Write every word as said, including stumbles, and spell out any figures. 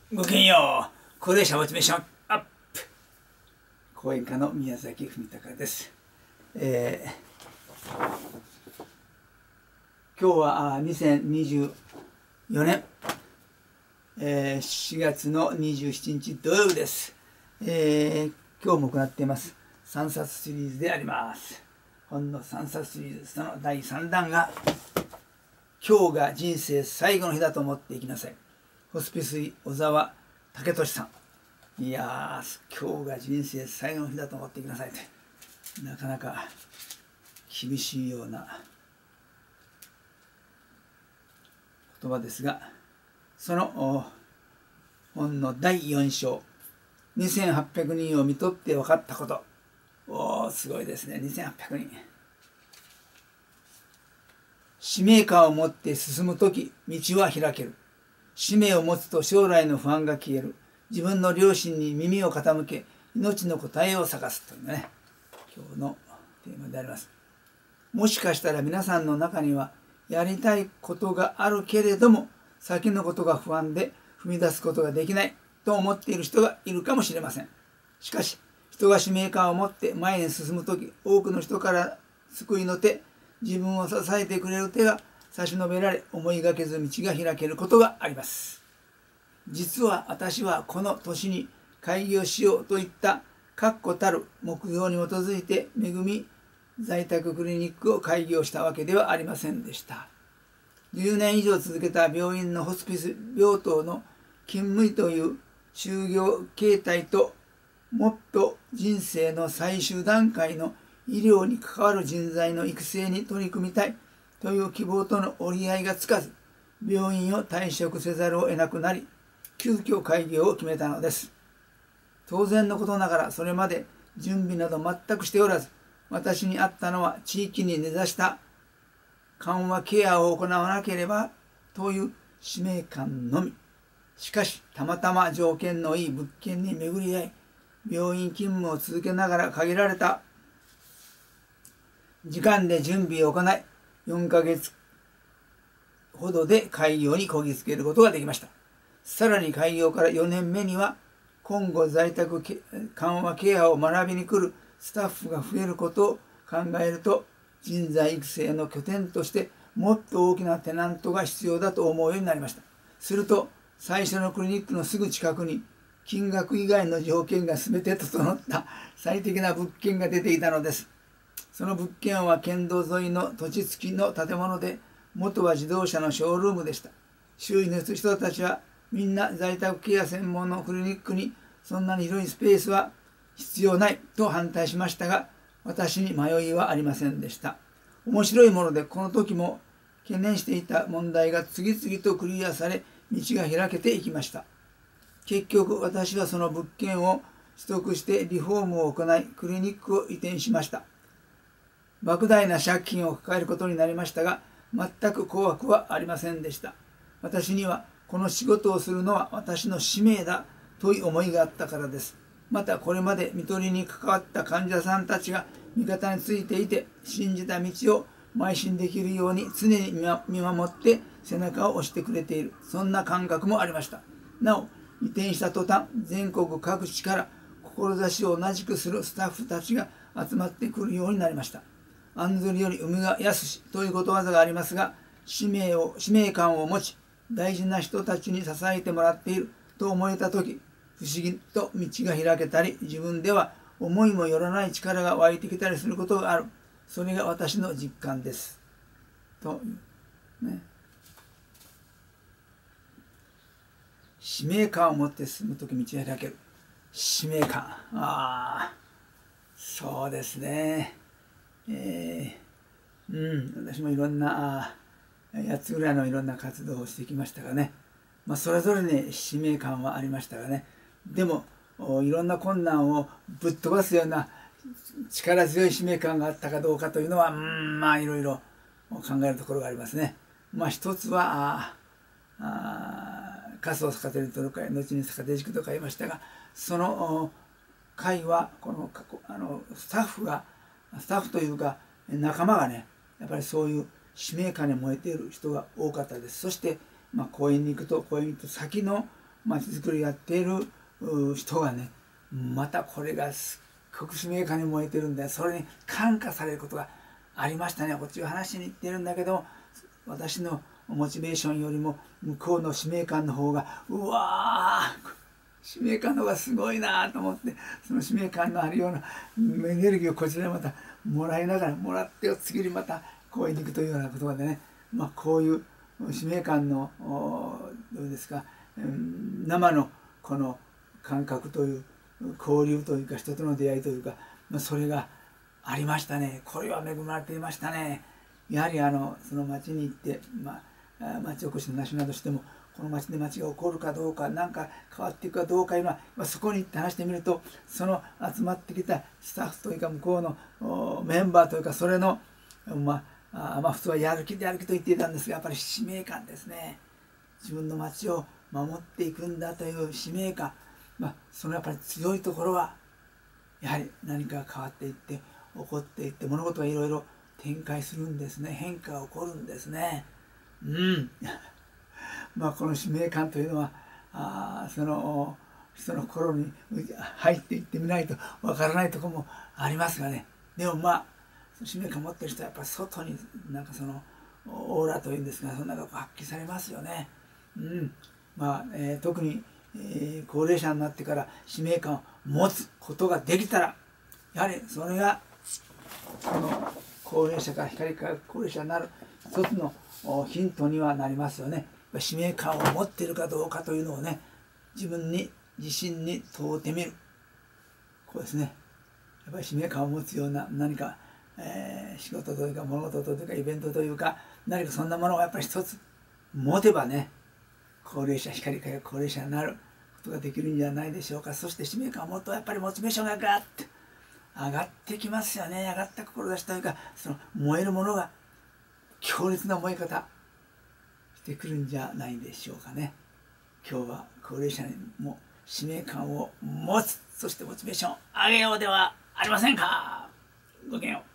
ごきげんよう。高齢者モチベーションアップ。講演家の宮崎文隆です。えー、今日はにせんにじゅうよねん、えー、しがつのにじゅうしちにち土曜日です。えー、今日も行っていますさんさつシリーズであります。本のさんさつシリーズそのだいさんだんが「今日が人生最後の日だと思って生きなさい」。ホスピス医小沢武俊さん。いやー、今日が人生最後の日だと思ってくださいって、なかなか厳しいような言葉ですが、その本のだいよん章、にせんはっぴゃくにんを見とって分かったこと。おー、すごいですね。にせんはっぴゃくにん。使命感を持って進むとき、道は開ける。使命を持つと将来の不安が消える。自分の良心に耳を傾け、命の答えを探すというね、今日のテーマであります。もしかしたら皆さんの中には、やりたいことがあるけれども、先のことが不安で踏み出すことができないと思っている人がいるかもしれません。しかし、人が使命感を持って前に進むとき、多くの人から救いの手、自分を支えてくれる手が差し伸べられ、思いがけず道が開けることがあります。実は私はこの年に開業しようといった確固たる目標に基づいて恵み在宅クリニックを開業したわけではありませんでした。じゅうねん以上続けた病院のホスピス病棟の勤務医という就業形態と、もっと人生の最終段階の医療に関わる人材の育成に取り組みたいという希望との折り合いがつかず、病院を退職せざるを得なくなり、急遽開業を決めたのです。当然のことながら、それまで準備など全くしておらず、私にあったのは地域に根ざした緩和ケアを行わなければという使命感のみ。しかし、たまたま条件のいい物件に巡り合い、病院勤務を続けながら限られた時間で準備を行い、よんかげつほどで開業にこぎつけることができました。さらに開業からよねんめには、今後在宅緩和ケアを学びに来るスタッフが増えることを考えると、人材育成の拠点としてもっと大きなテナントが必要だと思うようになりました。すると、最初のクリニックのすぐ近くに、金額以外の条件が全て整った最適な物件が出ていたのです。その物件は県道沿いの土地付きの建物で、元は自動車のショールームでした。周囲の人たちはみんな在宅ケア専門のクリニックにそんなに広いスペースは必要ないと反対しましたが、私に迷いはありませんでした。面白いもので、この時も懸念していた問題が次々とクリアされ、道が開けていきました。結局私はその物件を取得してリフォームを行い、クリニックを移転しました。莫大な借金を抱えることになりましたが、全く怖くはありませんでした。私にはこの仕事をするのは私の使命だという思いがあったからです。またこれまで看取りに関わった患者さんたちが味方についていて、信じた道を邁進できるように常に見守って背中を押してくれている、そんな感覚もありました。なお、移転した途端、全国各地から志を同じくするスタッフたちが集まってくるようになりました。案ずるより産が安しということわざがありますが、使命を使命感を持ち、大事な人たちに支えてもらっていると思えたとき、不思議と道が開けたり、自分では思いもよらない力が湧いてきたりすることがある。それが私の実感です。とね、使命感を持って進むとき道が開ける。使命感。ああ、そうですね。えー、うん、私もいろんなやっつぐらいのいろんな活動をしてきましたがね、まあ、それぞれに使命感はありましたがね、でもいろんな困難をぶっ飛ばすような力強い使命感があったかどうかというのは、うん、まあいろいろ考えるところがありますね。まあ一つは粕を逆手に取る会、後に逆手軸とか言いましたが、その会はこのあのスタッフがスタッフというか仲間がね、やっぱりそういう使命感に燃えている人が多かったです。そして、まあ、講演に行くと講演に行くと先のまちづくりやっている人がね、またこれがすっごく使命感に燃えてるんで、それに感化されることがありましたね。こっちが話しに行ってるんだけど、私のモチベーションよりも向こうの使命感の方が、うわー、使命感の方がすごいなと思って、その使命感のあるようなエネルギーをこちらにまたもらいながら、もらって次にまた公園に行くというようなことでね、まあ、こういう使命感のどうですか、生のこの感覚という交流というか、人との出会いというか、まあ、それがありましたね。これは恵まれていましたね。やはりあのその町に行って、まあ、町おこしのなしなどしても、この町で町が起こるかどうか、何か変わっていくかどうかいうのは、まあ、そこに行って話してみると、その集まってきたスタッフというか向こうのメンバーというか、それのまあ、あまあ普通はやる気でやる気と言っていたんですが、やっぱり使命感ですね。自分の町を守っていくんだという使命感、まあ、そのやっぱり強いところはやはり何かが変わっていって起こっていって、物事がいろいろ展開するんですね。変化が起こるんですね。うんまあこの使命感というのは、あその人の心に入っていってみないとわからないところもありますがね。でもまあ使命感を持っている人はやっぱり外になんかそのオーラというんですが、そんなのが発揮されますよね。うんまあえー、特に、えー、高齢者になってから使命感を持つことができたら、やはりそれがこの高齢者から光り輝く高齢者になる一つのヒントにはなりますよね。使命感を持っているかどうかというのをね、自分に自信に問うてみる。こうですね。やっぱり使命感を持つような何か、えー、仕事というか物事というかイベントというか、何かそんなものをやっぱり一つ持てばね、高齢者光り輝く高齢者になることができるんじゃないでしょうか。そして使命感を持つとやっぱりモチベーションがガッと上がってきますよね。上がった志というか、その燃えるものが強烈な燃え方してくるんじゃないでしょうかね。今日は高齢者にも使命感を持つ、そしてモチベーションを上げようではありませんか。ごきげんよう。